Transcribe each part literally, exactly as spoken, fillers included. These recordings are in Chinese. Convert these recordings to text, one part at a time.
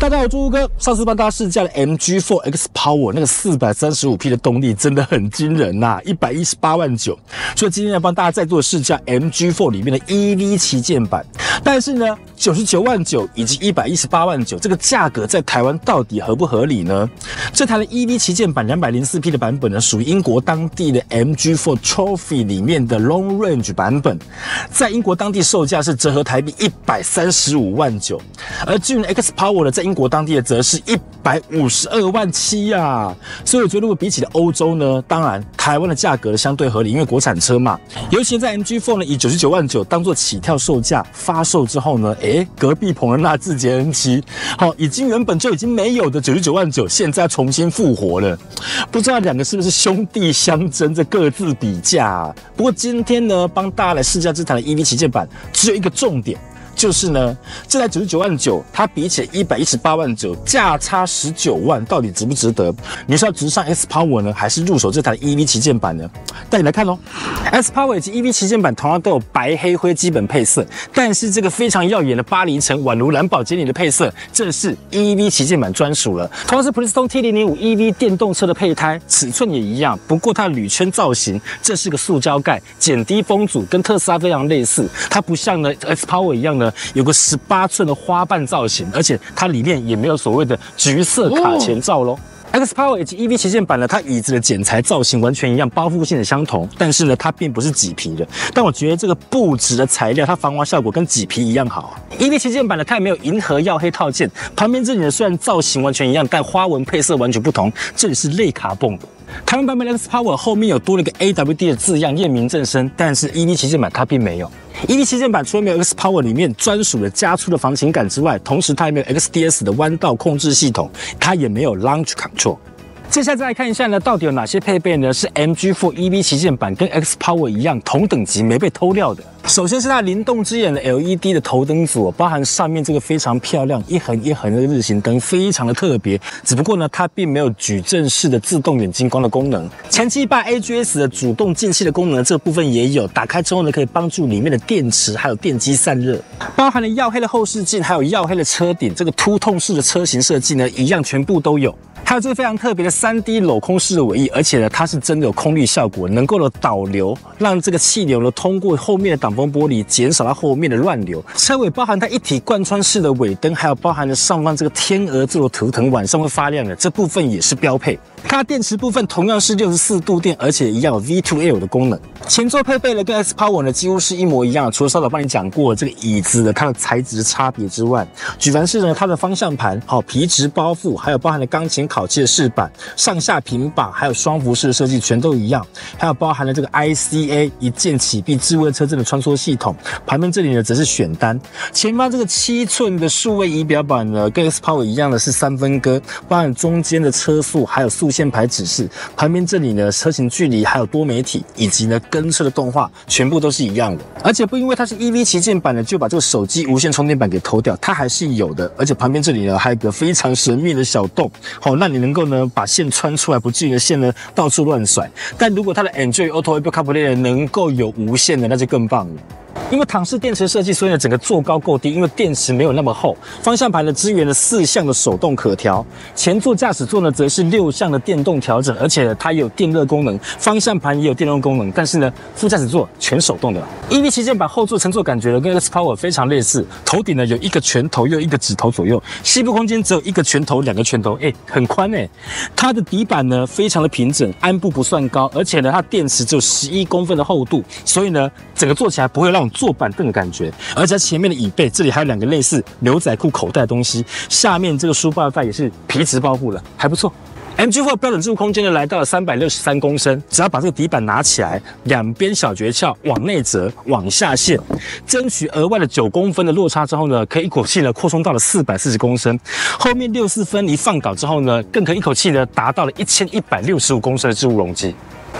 大家好，朱哥，上次帮大家试驾的 M G 四 X Power 那个四百三十五匹的动力真的很惊人呐、啊，一百一十八万九。所以今天要帮大家再做试驾 M G 四 里面的 E V 旗舰版，但是呢，九十九万九以及一百一十八万九这个价格在台湾到底合不合理呢？这台的 E V 旗舰版两百零四匹的版本呢，属于英国当地的 M G 四 Trophy 里面的 Long Range 版本，在英国当地售价是折合台币一百三十五万九，而至于 X Power 呢，在英国当地的则是一百五十二万七呀、啊。所以我觉得如果比起了欧洲呢，当然台湾的价格相对合理，因为国产车嘛。尤其在 M G 四 呢以九十九万九当做起跳售价发售之后呢，诶，隔壁棚的纳智捷 N 七，好，已经原本就已经没有的九十九万九，现在重新复活了。不知道两个是不是兄弟相争，这各自比价、啊。不过今天呢，帮大家来试驾这台的 E V 旗舰版，只有一个重点。就是呢，这台九十九万九，它比起一百一十八万九，价差十九万，到底值不值得？你是要直上 X Power 呢，还是入手这台 E V 旗舰版呢？带你来看喽。X Power 以及 E V 旗舰版同样都有白黑灰基本配色，但是这个非常耀眼的巴黎橙宛如蓝宝坚尼的配色，这是 E V 旗舰版专属了。同样是 Bridgestone T 零零五 E V 电动车的配胎，尺寸也一样，不过它的铝圈造型，这是个塑胶盖，减低风阻，跟特斯拉非常类似。它不像呢 X Power 一样呢。有个十八寸的花瓣造型，而且它里面也没有所谓的橘色卡钳罩咯。X Power 以及 E V 旗舰版呢，它椅子的剪裁造型完全一样，包覆性也相同，但是呢，它并不是麂皮的。但我觉得这个布质的材料，它防滑效果跟麂皮一样好。E V 旗舰版呢，它也没有银河耀黑套件，旁边这里呢虽然造型完全一样，但花纹配色完全不同，这里是类卡泵的。台湾版本的 X Power 后面有多了一个 A W D 的字样，验明正身，但是 E V 旗舰版它并没有。E V 旗舰版除了没有 X Power 里面专属的加粗的防倾杆之外，同时它也没有 X D S 的弯道控制系统，它也没有 Launch Control。接下来再来看一下呢，到底有哪些配备呢？是 M G 四 E V 旗舰版跟 X Power 一样同等级没被偷掉的。首先是它灵动之眼的 L E D 的头灯组，包含上面这个非常漂亮一横一横的日行灯，非常的特别。只不过呢，它并没有矩阵式的自动远近光的功能。前期把 A G S 的主动进气的功能，这个部分也有。打开之后呢，可以帮助里面的电池还有电机散热。包含了耀黑的后视镜，还有耀黑的车顶，这个凸痛式的车型设计呢，一样全部都有。还有这个非常特别的 三 D 镂空式的尾翼，而且呢，它是真的有空滤效果，能够呢导流，让这个气流呢通过后面的挡风玻璃，减少它后面的乱流。车尾包含它一体贯穿式的尾灯，还有包含了上方这个天鹅座的图腾，晚上会发亮的，这部分也是标配。它电池部分同样是六十四度电，而且一样有 V 二 L 的功能。前座配备了跟 X Power 呢几乎是一模一样，除了稍早帮你讲过这个椅子的它的材质差别之外，举凡是呢它的方向盘好皮质包覆，还有包含了钢琴烤漆的饰板、上下平把，还有双辐式的设计全都一样，还有包含了这个 I C A 一键启闭智慧车阵的穿梭系统。旁边这里呢则是选单，前方这个七寸的数位仪表板呢跟 X Power 一样的是三分割，包含中间的车速还有速限牌指示，旁边这里呢车型距离还有多媒体以及呢跟车的动画全部都是一样的。而且不因为它是 E V 旗舰版的就把这个手机无线充电板给偷掉，它还是有的。而且旁边这里呢还有一个非常神秘的小洞，好，让你能够呢把线穿出来，不至于线呢到处乱甩。但如果它的 Android Auto Apple CarPlay 能够有无线的，那就更棒了。因为躺式电池设计，所以呢整个座高够低，因为电池没有那么厚。方向盘呢支援了四项的手动可调，前座驾驶座呢则是六项的电动调整，而且呢它也有电热功能，方向盘也有电动功能，但是呢副驾驶座全手动的。E V 旗舰版后座乘坐感觉呢跟 X Power 非常类似，头顶呢有一个拳头又一个指头左右，膝部空间只有一个拳头两个拳头，哎，很宽哎。它的底板呢非常的平整，鞍部不算高，而且呢它电池只有十一公分的厚度，所以呢整个坐起来不会让坐板凳的感觉。而且前面的椅背这里还有两个类似牛仔裤口袋的东西，下面这个书包袋也是皮质包覆了，还不错。M G 四 标准置物空间呢来到了三百六十三公升，只要把这个底板拿起来，两边小诀窍往内折，往下陷，争取额外的九公分的落差之后呢，可以一口气呢扩充到了四百四十公升。后面六四分离放倒之后呢，更可以一口气呢达到了一千一百六十五公升的置物容积。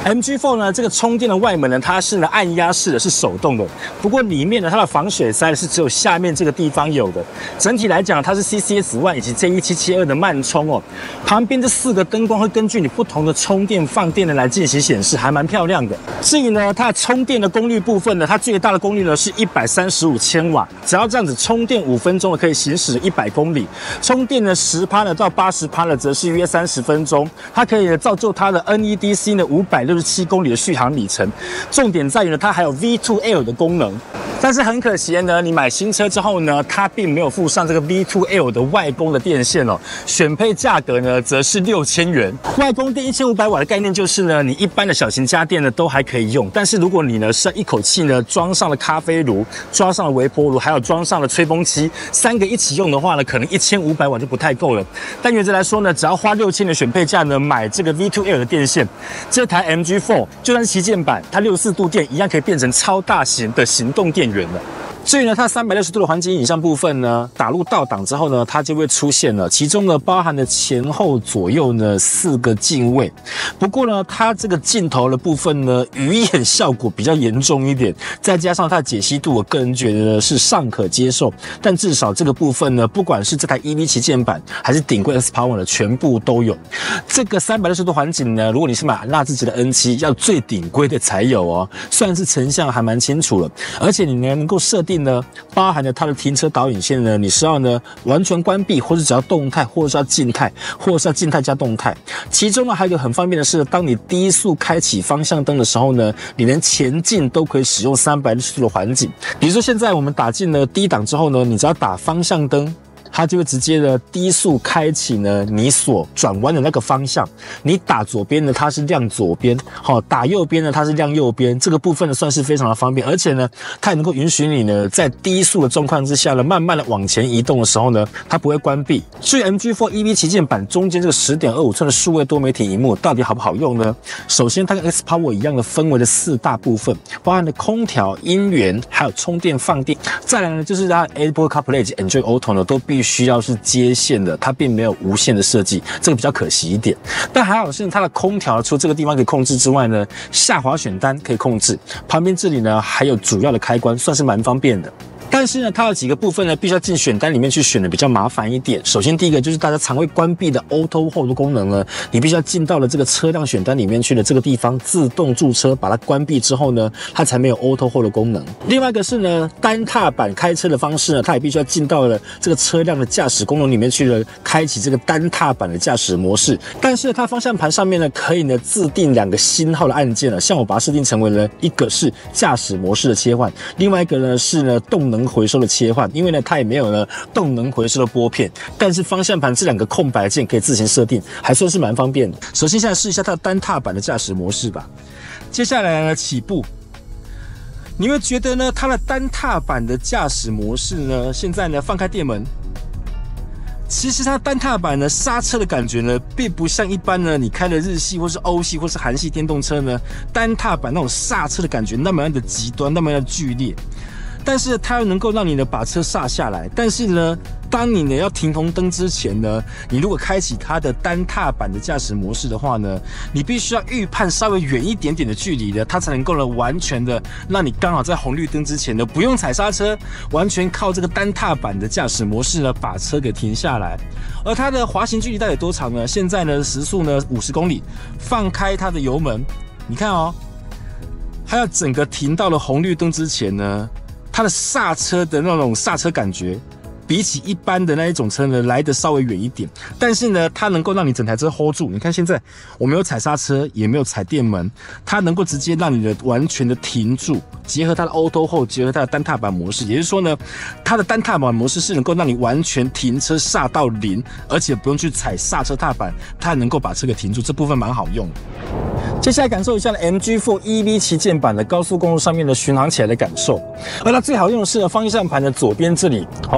M G 四 呢，这个充电的外门呢，它是呢按压式的，是手动的。不过里面呢，它的防水塞是只有下面这个地方有的。整体来讲，它是 C C S 一 以及 J 一七七二的慢充哦。旁边这四个灯光会根据你不同的充电放电呢来进行显示，还蛮漂亮的。至于呢，它的充电的功率部分呢，它最大的功率呢是一百三十五千瓦，只要这样子充电五分钟呢，可以行驶一百公里。充电呢十趴呢到八十趴呢，则是约三十分钟。它可以造就它的 N E D C 呢五百六十七公里的续航里程。重点在于呢，它还有 V 二 L 的功能。但是很可惜呢，你买新车之后呢，它并没有附上这个 V 二 L 的外供的电线哦。选配价格呢，则是六千元。外供电一千五百瓦的概念就是呢，你一般的小型家电呢都还可以用，但是如果你呢是一口气呢装上了咖啡炉、装上了微波炉，还有装上了吹风机，三个一起用的话呢，可能一千五百瓦就不太够了。但原则来说呢，只要花六千的选配价呢，买这个 V 二 L 的电线，这台 M G 四 就算是旗舰版，它六十四度电一样可以变成超大型的行动电源了。至于呢，它三百六十度的环景影像部分呢，打入倒档之后呢，它就会出现了，其中呢包含了前后左右呢四个镜位。不过呢，它这个镜头的部分呢，鱼眼效果比较严重一点，再加上它的解析度，我个人觉得呢是尚可接受。但至少这个部分呢，不管是这台 E V 旗舰版还是顶规 X Power 的，全部都有。这个三百六十度环景呢，如果你是买纳智捷的 N 七，要最顶规的才有哦。算是成像还蛮清楚了，而且你呢能够设定呢，包含了它的停车导引线呢，你是要呢完全关闭，或是只要动态，或者是要静态，或者是要静态加动态。其中呢还有一个很方便的是，当你低速开启方向灯的时候呢，你连前进都可以使用三百六十度的环景。比如说现在我们打进了低档之后呢，你只要打方向灯，它就会直接的低速开启呢，你所转弯的那个方向。你打左边呢，它是亮左边；好，打右边呢，它是亮右边。这个部分呢，算是非常的方便，而且呢，它也能够允许你呢，在低速的状况之下呢，慢慢的往前移动的时候呢，它不会关闭。至于 M G 四 E V 旗舰版中间这个 十点二五寸的数位多媒体萤幕到底好不好用呢？首先，它跟 X Power 一样的分为了四大部分，包含了空调、音源，还有充电放电。再来呢，就是它 Apple CarPlay 及 Android Auto 呢，都必须要是接线的，它并没有无线的设计，这个比较可惜一点。但还好是它的空调，除了这个地方可以控制之外呢，下滑选单可以控制，旁边这里呢还有主要的开关，算是蛮方便的。但是呢，它有几个部分呢，必须要进选单里面去选的比较麻烦一点。首先，第一个就是大家常会关闭的 Auto Hold 的功能呢，你必须要进到了这个车辆选单里面去的这个地方自动驻车，把它关闭之后呢，它才没有 Auto Hold 的功能。另外一个是呢，单踏板开车的方式呢，它也必须要进到了这个车辆的驾驶功能里面去了，开启这个单踏板的驾驶模式。但是它方向盘上面呢，可以呢自定两个星号的按键了，像我把它设定成为了一个是驾驶模式的切换，另外一个呢是呢动能回收的切换，因为呢它也没有呢动能回收的拨片，但是方向盘这两个空白键可以自行设定，还算是蛮方便的。首先现在试一下它的单踏板的驾驶模式吧。接下来呢起步，你会觉得呢它的单踏板的驾驶模式呢，现在呢放开电门。其实它单踏板呢刹车的感觉呢，并不像一般呢你开的日系或是欧系或是韩系电动车呢，单踏板那种刹车的感觉那么样的极端，那么样的剧烈。但是它又能够让你呢把车刹下来，但是呢，当你呢要停红灯之前呢，你如果开启它的单踏板的驾驶模式的话呢，你必须要预判稍微远一点点的距离的，它才能够呢完全的让你刚好在红绿灯之前呢不用踩刹车，完全靠这个单踏板的驾驶模式呢把车给停下来。而它的滑行距离到底多长呢？现在呢时速呢五十公里，放开它的油门，你看哦，它要整个停到了红绿灯之前呢，它的刹车的那种刹车感觉，比起一般的那一种车呢，来得稍微远一点。但是呢，它能够让你整台车 hold 住。你看现在我没有踩刹车，也没有踩电门，它能够直接让你的完全的停住。结合它的 Auto Hold， 结合它的单踏板模式，也就是说呢，它的单踏板模式是能够让你完全停车刹到零，而且不用去踩刹车踏板，它能够把车给停住。这部分蛮好用的。接下来感受一下 M G 四 E V 旗舰版的高速公路上面的巡航起来的感受。而它最好用的是呢，方向盘的左边这里，哦 I C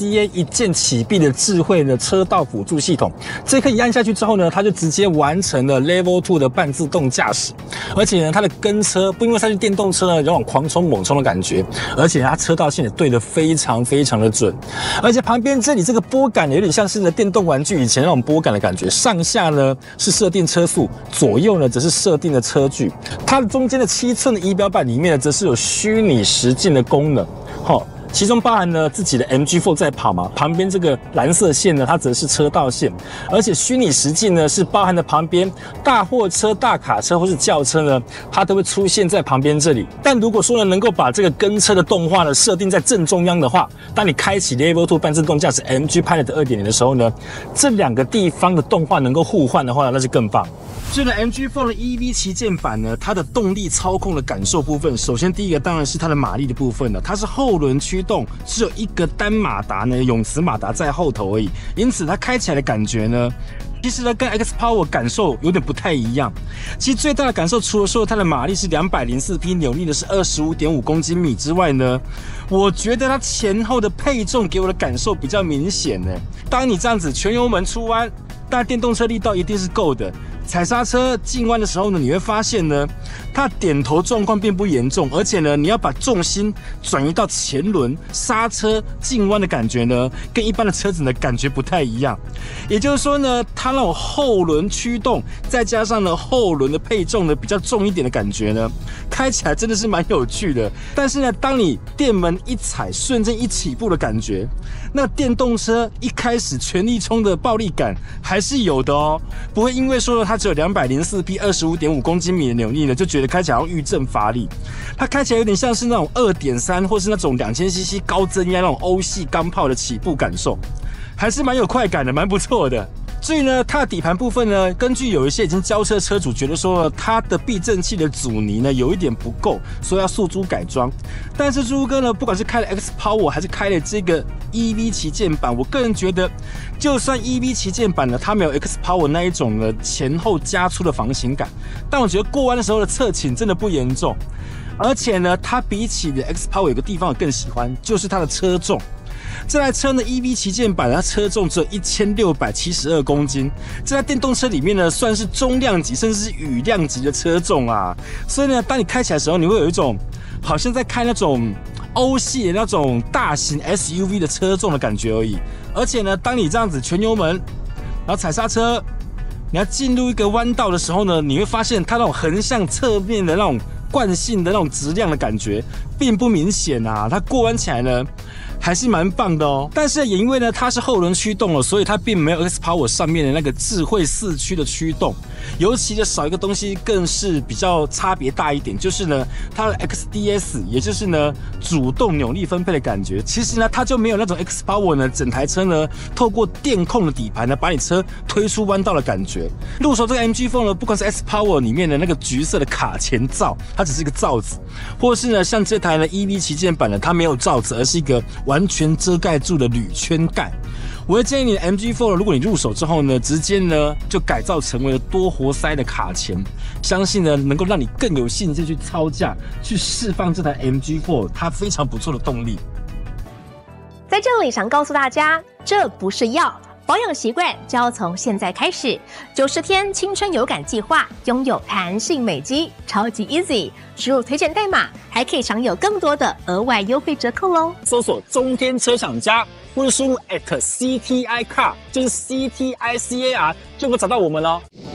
C A 一键启闭的智慧的车道辅助系统。这颗一按下去之后呢，它就直接完成了 Level 二的半自动驾驶，而且呢，它的跟车不因为它是电动车呢，有种狂冲猛冲的感觉，而且它车道线也对得非常非常的准，而且旁边这里这个拨杆有点像是呢电动玩具以前那种拨杆的感觉，上下呢是设定车速，左右呢则是设定的车距，它的中间的七寸的仪表板里面呢，则是有虚拟实境的功能，好。其中包含了自己的 M G 四 在跑嘛，旁边这个蓝色线呢，它则是车道线，而且虚拟实境呢是包含了旁边大货车、大卡车或是轿车呢，它都会出现在旁边这里。但如果说呢，能够把这个跟车的动画呢设定在正中央的话，当你开启 Level 二半自动驾驶 M G Pilot 二点零 的时候呢，这两个地方的动画能够互换的话，那就更棒。所以呢 ，M G 四 的 E V 旗舰版呢，它的动力操控的感受部分，首先第一个当然是它的马力的部分了，它是后轮驱动，只有一个单马达呢，永磁马达在后头而已，因此它开起来的感觉呢，其实呢跟 X Power 感受有点不太一样。其实最大的感受，除了说它的马力是两百零四匹，扭力的是 二十五点五公斤米之外呢，我觉得它前后的配重给我的感受比较明显呢。当你这样子全油门出弯，但电动车力道一定是够的。踩刹车进弯的时候呢，你会发现呢，它点头状况并不严重，而且呢，你要把重心转移到前轮，刹车进弯的感觉呢，跟一般的车子呢感觉不太一样。也就是说呢，它那种后轮驱动，再加上呢后轮的配重呢比较重一点的感觉呢，开起来真的是蛮有趣的。但是呢，当你电门一踩，瞬间一起步的感觉，那电动车一开始全力冲的暴力感还是有的哦，不会因为说它只有两百零四匹 二十五点五公斤米的扭力呢，就觉得开起来好像遇震乏力。它开起来有点像是那种 二点三 或是那种 两千 C C 高增压那种欧系钢炮的起步感受，还是蛮有快感的，蛮不错的。至于呢，它的底盘部分呢，根据有一些已经交车车主觉得说，它的避震器的阻尼呢有一点不够，所以要诉诸改装。但是猪哥呢，不管是开了 X Power 还是开了这个 E V 旗舰版，我个人觉得，就算 E V 旗舰版呢，它没有 X Power 那一种呢前后加粗的防倾感，但我觉得过弯的时候的侧倾真的不严重。而且呢，它比起的 X Power 有个地方我更喜欢，就是它的车重。这台车呢 ，E V 旗舰版，它车重只有一千六百七十二公斤，这台电动车里面呢，算是中量级甚至是羽量级的车重啊。所以呢，当你开起来的时候，你会有一种好像在开那种欧系的那种大型 S U V 的车重的感觉而已。而且呢，当你这样子全油门，然后踩刹车，你要进入一个弯道的时候呢，你会发现它那种横向侧面的那种惯性的那种质量的感觉并不明显啊。它过弯起来呢，还是蛮棒的哦。但是也因为呢它是后轮驱动了，所以它并没有 X Power 上面的那个智慧四驱的驱动。尤其的少一个东西更是比较差别大一点，就是呢它的 X D S， 也就是呢主动扭力分配的感觉。其实呢它就没有那种 X Power 呢整台车呢透过电控的底盘呢把你车推出弯道的感觉。入手这个 M G 四呢，不管是 X Power 里面的那个橘色的卡钳罩，它只是一个罩子，或是呢像这台呢 E V 旗舰版呢，它没有罩子，而是一个完全遮盖住的铝圈盖。我会建议你的 M G 四， 如果你入手之后呢，直接呢就改造成为了多活塞的卡钳，相信呢能够让你更有兴致去操驾，去释放这台 M G 四它非常不错的动力。 在这里想告诉大家，这不是药。保养习惯就要从现在开始，九十天青春有感计划拥有弹性美肌，超级 easy， 输入推荐代码还可以享有更多的额外优惠折扣喽！ 搜索中天车厂家，或者输入 at C T I Car， 就是 C T I C A R， 就能找到我们喽。